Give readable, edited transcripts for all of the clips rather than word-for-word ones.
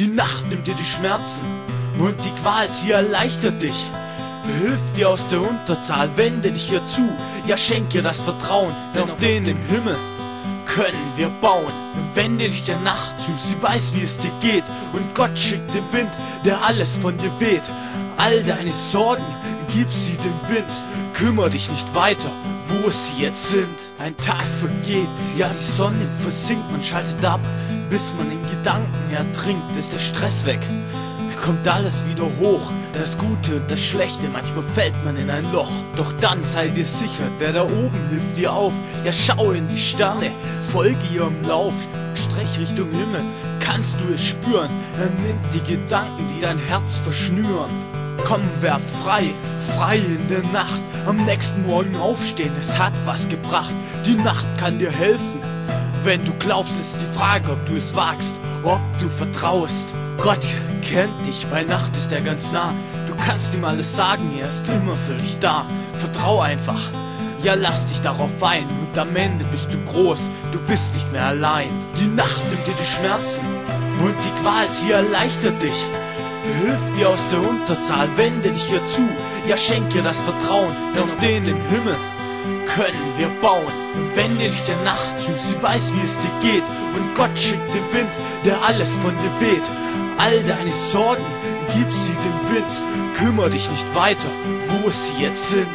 Die Nacht nimmt dir die Schmerzen und die Qual, sie erleichtert dich. Hilft dir aus der Unterzahl, wende dich ihr zu, ja schenk ihr das Vertrauen, denn auf den im Himmel können wir bauen. Wende dich der Nacht zu, sie weiß wie es dir geht, und Gott schickt den Wind, der alles von dir weht. All deine Sorgen, gib sie dem Wind, kümmer dich nicht weiter, wo sie jetzt sind. Ein Tag vergeht, ja die Sonne versinkt, man schaltet ab, bis man in Gedanken ertrinkt, ist der Stress weg, kommt alles wieder hoch, das Gute und das Schlechte, manchmal fällt man in ein Loch. Doch dann sei dir sicher, der da oben hilft dir auf, ja schau in die Sterne, folge ihrem Lauf, streich Richtung Himmel, kannst du es spüren, er nimmt die Gedanken, die dein Herz verschnüren. Komm, werd frei, frei in der Nacht, am nächsten Morgen aufstehen, es hat was gebracht, die Nacht kann dir helfen. Wenn du glaubst, ist die Frage, ob du es wagst, ob du vertraust. Gott kennt dich, bei Nacht ist er ganz nah. Du kannst ihm alles sagen, er ist immer für dich da. Vertrau einfach, ja lass dich darauf ein, und am Ende bist du groß, du bist nicht mehr allein. Die Nacht nimmt dir die Schmerzen und die Qual, sie erleichtert dich. Hilft dir aus der Unterzahl, wende dich ihr zu, ja schenk ihr das Vertrauen, denn auf den im Himmel können wir bauen. Wende dich der Nacht zu, sie weiß wie es dir geht, und Gott schickt den Wind, der alles von dir weht. All deine Sorgen, gib sie dem Wind, kümmer dich nicht weiter, wo sie jetzt sind.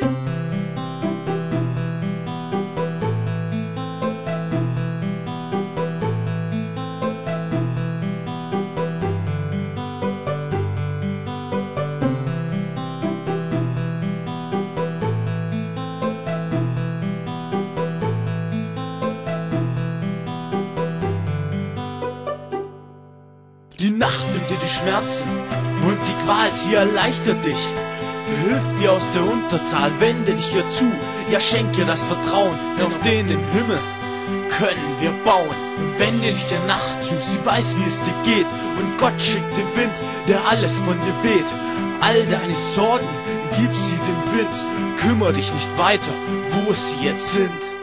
Die Nacht nimmt dir die Schmerzen und die Qual, sie erleichtert dich. Hilft dir aus der Unterzahl, wende dich ihr zu, ja schenk ihr das Vertrauen, denn auf den im Himmel können wir bauen. Wende dich der Nacht zu, sie weiß wie es dir geht, und Gott schickt den Wind, der alles von dir weht. All deine Sorgen, gib sie dem Wind, kümmer dich nicht weiter, wo sie jetzt sind.